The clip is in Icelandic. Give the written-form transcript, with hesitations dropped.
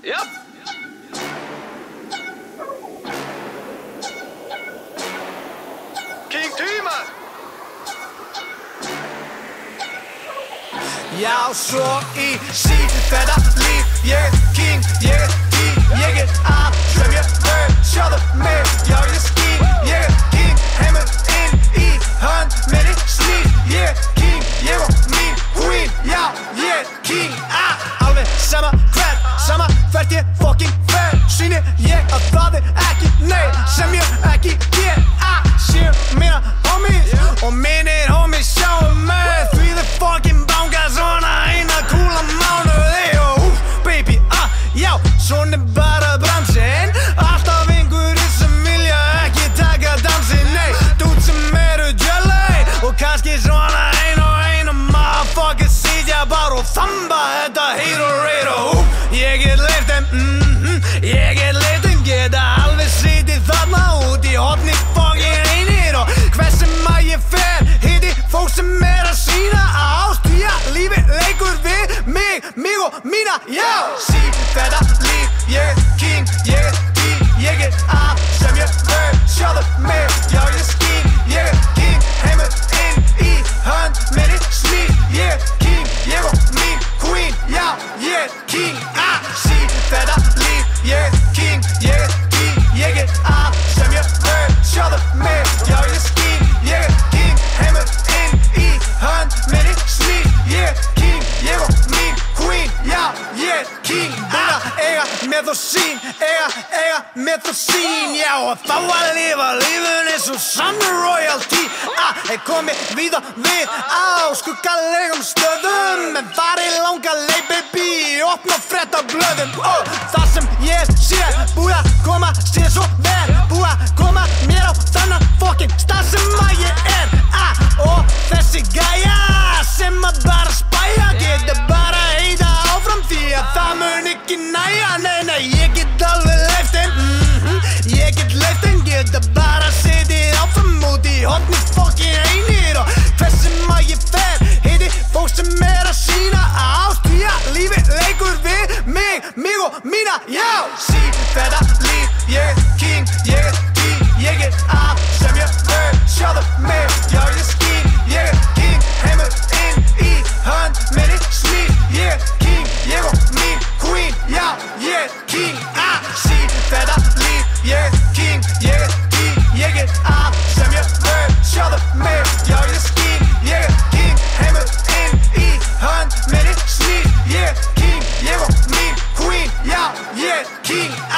Yep. King Tómas. Já, svo í þetta líf. Ég king, ég ég allt sem ég sjáðu mig, já ég skín. Ég king, heimur inn í hönd minni snýr. Ég king, ég mín queen, já ég king. Alveg sama hvert ég fucking fer. Sýni ég að það ekki nei sem ég ekki get. Séu mína homies og mínir homies sjáum mig. Því þið fucking banga svona eina kúla mánuði. Og baby, já, svona bara bransinn. Alltaf einhverjir sem vilja ekki taka dansinn. Nei, dude sem eru jelly og kannski svona ein motherfucker sitja bara og þamba þetta haterade. Ég get leirt þeim, ég get leirt þeim. Geta alveg sitið þarna út í horni fucking einir. Og hvers sem að ég fer hitti fólk sem að sína ást. Því að lífið leikur við mig og mína, já. Sí, þetta líf, ég king, ég allt sem ég sjáðu mig, já ég skín. Ég king, heimur inn í hönd minni snýr. Ég king, ég mín queen, já ég king. Sí, þetta líf, ég king, ég allt sem ég sjáðu mig, já ég skín. Ég king, heimur inn í hönd minni snýr. Ég king, ég mín queen, já ég king. Eiga með og sín, eiga með og sín, já. Og þá að lifa lífun eins og sann royalty. Komi víða við á skuggalegum stöðum. En farið langa leið baby, opna fréttablöðum. Það sem ég sé búið að koma sér svo vel. Búið að koma mér á þannan fucking stað sem að ég er. Og þessi gæja sem að bara spæja geta bara heita áfram því að það mun ekki næja. Nei, ég get alveg leyft þeim. Ég get leyft þeim, geta bara setið áfram út í horni fucking einir. Og hvers sem að ég fer hitti fólk sem að sína ást. Því að lífið leikur við mig og mína, já. Sí, þetta líf, ég king, ég allt sem ég sjáðu mig, já ég skín. Ég king, heimur inn í hönd minni snýr. Ég king, ég mín queen, já ég king. Sí, þetta líf, ég king, ég allt sem ég sjáðu mig, já ég skín. Ég king, heimur inn í hönd minni snýr. Ég king, ég mín queen, já ég king.